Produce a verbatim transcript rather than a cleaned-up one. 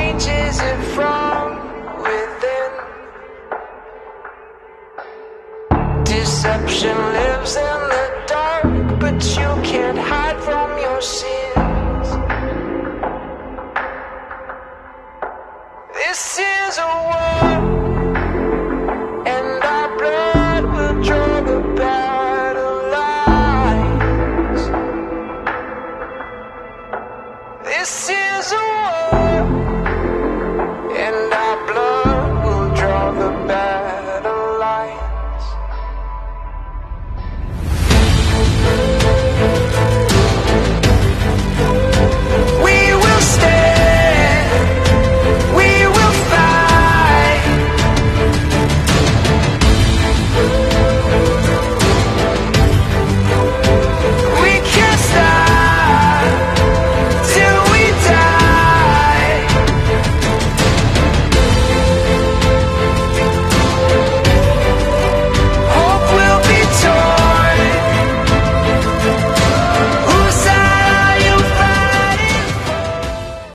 changes it from within. Deception lives in the dark, but you can't hide from your sins. This is a world